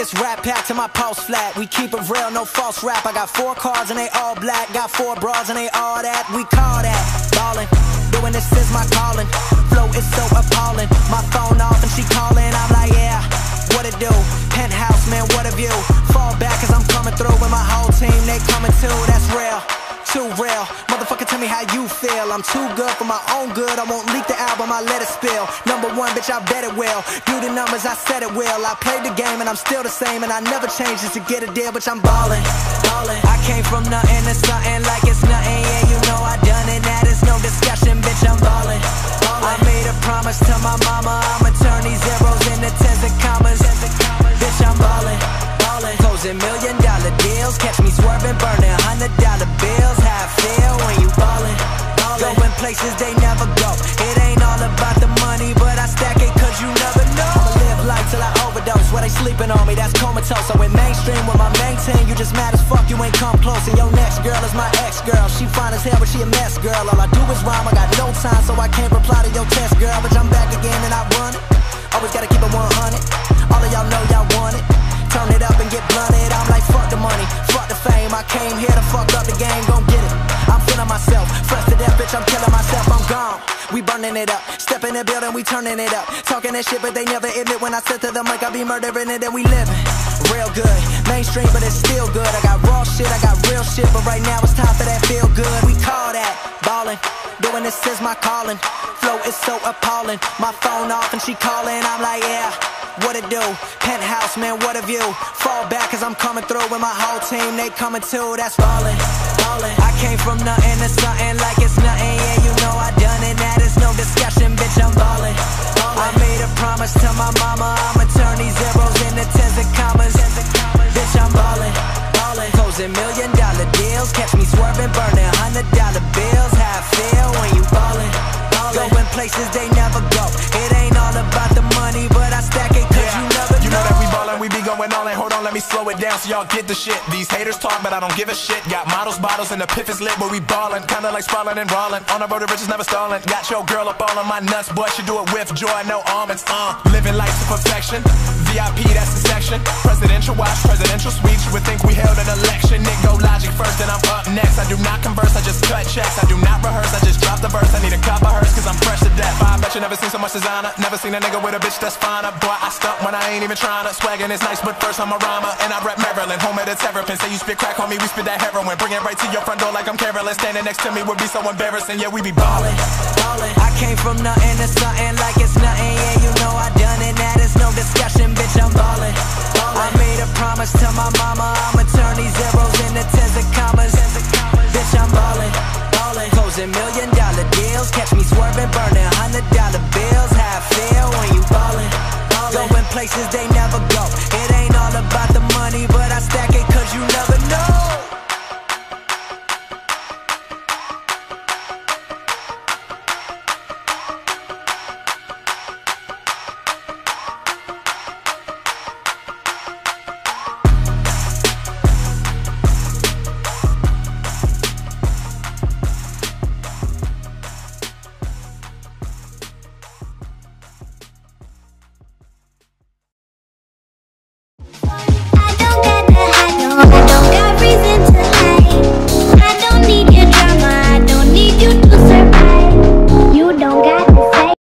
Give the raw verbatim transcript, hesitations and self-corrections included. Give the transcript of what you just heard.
this rap pack to my pulse flat. We keep it real, no false rap. I got four cars and they all black. Got four bras and they all that. We call that ballin'. Doing this is my calling. Flow is so appalling. My phone off and she calling. I'm like, yeah, what it do? Penthouse, man, what a view. Fall back cause I'm coming through with my whole team. They coming too, that's real. Too real. Motherfucker, tell me how you feel. I'm too good for my own good. I won't leak the album, I let it spill. Number one, bitch, I bet it will. Do the numbers, I said it will. I played the game and I'm still the same. And I never changed just to get a deal, bitch, I'm ballin', ballin'. I came from nothing to something like it's nothing. Yeah, you know I done it, that is no discussion, bitch, I'm ballin', ballin'. I made a promise to my mama, I'ma turn these zeros into tens and commas. Bitch, I'm ballin', ballin'. Closing million dollar deals. Catch me swerving, burning hundred dollar bills. How I feel when you ballin', ballin'. Going places they never go. It ain't all about the money, but I stack it cause you never know. I'ma live life till I overdose. Where they sleeping on me, that's comatose. So in mainstream with my main team, you just mad as fuck, you ain't come close. And your next girl is my ex-girl. She fine as hell, but she a mess, girl. All I do is rhyme, I got no time, so I can't reply to your test, girl. But I'm back again and I run it. Always gotta keep it one hundred. All of y'all know y'all want it. Turn it up and get blunted. I'm like, fuck the money, fuck the fame. I came here to fuck up the game, gon' get it. I'm feeling myself, fresh to death, bitch, I'm killing myself, I'm gone. We burning it up, step in the building, we turning it up. Talking that shit, but they never admit when I sit to the mic, I be murdering it and we living real good. Mainstream, but it's still good. I got raw shit, I got real shit, but right now it's time for that feel good. We call that ballin'. Doing this is my calling. Flow is so appalling. My phone off and she calling. I'm like, yeah, what it do? Penthouse, man, what a view. Fall back cause I'm coming through with my whole team. They coming too, that's ballin', ballin'. I came from nothing to something like it's nothing. Yeah, you know I done it, that is no discussion. Bitch, I'm ballin', ballin'. I made a promise to my mama, I'ma turn these zeros into tens and commas. Bitch, I'm ballin', ballin'. Closing million dollar deals. Catch me swerving, burning hundred dollar bills. How I feel when you ballin', ballin'. Going places they never go. It ain't all about the money, but I stack it cause yeah. You never know. You know that we ballin', we be going all in. Hold on, let me slow it down so y'all get the shit. These haters talk, but I don't give a shit. Got models, bottles, and the piff is lit, but we ballin'. Kinda like sprawling and rollin'. On the road to riches, never stallin'. Got your girl up all on my nuts, but she do it with joy, no almonds. Uh, living life to perfection. V I P, that's the section. Presidential watch, presidential suites. You would think we held an election. Nick go logic first, and I'm up next. I do not converse, I just cut checks. I do not rehearse, I just drop the verse. I need a cup of hers, cause I'm fresh to death. I bet you never seen so much designer. Never seen a nigga with a bitch that's finer. Boy, I stunt when I ain't even tryna. Swaggin' is nice, but first I'm a rhymer. And I rap Maryland, home of the terrapin. Say you spit crack, homie, we spit that heroin. Bring it right to your front door like I'm Carolyn. Standing next to me would be so embarrassing. Yeah, we be ballin', ballin'. I came from nothing to something like it's nothing. Yeah, you know I done it, that is no discussion. Bitch, I'm ballin', ballin'. I made a promise to my mama, I'ma turn these zeros into tens and commas. Bitch, I'm ballin', ballin'. Closing million dollar deals. Catch me swerving, burning hundred dollar bills. How I feel when you ballin', ballin'. Going places they never go. It ain't all about the money, but